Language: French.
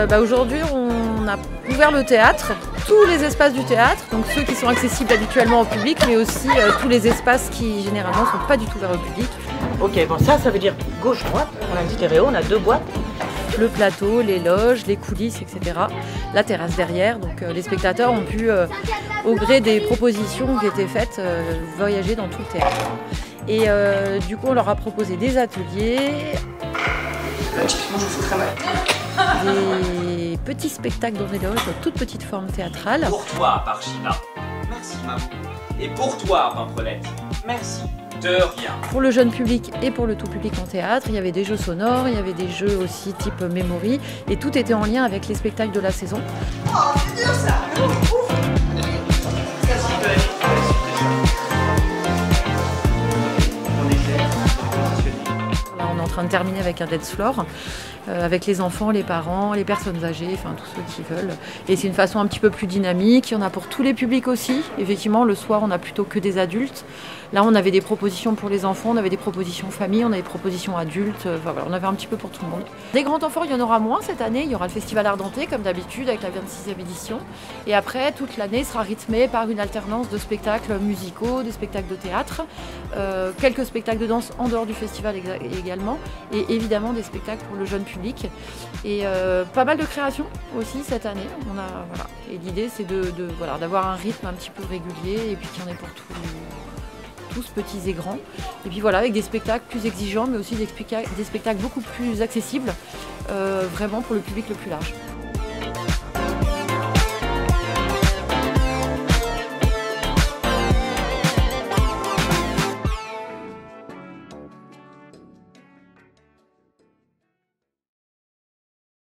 Aujourd'hui, on a ouvert le théâtre, tous les espaces du théâtre, donc ceux qui sont accessibles habituellement au public, mais aussi tous les espaces qui généralement ne sont pas du tout ouverts au public. Ok, bon ça veut dire gauche-droite, on a une stéréo, on a 2 boîtes. Le plateau, les loges, les coulisses, etc. La terrasse derrière, donc les spectateurs ont pu, au gré des propositions qui étaient faites, voyager dans tout le théâtre. Et du coup, on leur a proposé des ateliers, Typiquement, je fous très mal. des petits spectacles dans des loges, de toute petite forme théâtrale. Pour toi, Parchima. Merci, maman. Et pour toi, Pamprenette. Merci. De rien. Pour le jeune public et pour le tout public en théâtre, il y avait des jeux sonores, il y avait des jeux aussi type memory, et tout était en lien avec les spectacles de la saison. Oh, c'est dur ça. Là, on est en train de terminer avec un dance floor, avec les enfants, les parents, les personnes âgées, enfin tous ceux qui veulent. Et c'est une façon un petit peu plus dynamique. Il y en a pour tous les publics aussi. Effectivement, le soir, on a plutôt que des adultes. Là, on avait des propositions pour les enfants, on avait des propositions famille, on avait des propositions adultes. Enfin, voilà, on avait un petit peu pour tout le monde. Des grands enfants, il y en aura moins cette année. Il y aura le Festival Ardenté, comme d'habitude, avec la 26e édition. Et après, toute l'année sera rythmée par une alternance de spectacles musicaux, des spectacles de théâtre, quelques spectacles de danse en dehors du festival également, et évidemment des spectacles pour le jeune public. Et pas mal de créations aussi cette année. Voilà. Et l'idée, c'est d'avoir un rythme un petit peu régulier et puis qu'il y en ait pour tous petits et grands. Et puis voilà, avec des spectacles plus exigeants, mais aussi des spectacles beaucoup plus accessibles, vraiment pour le public le plus large.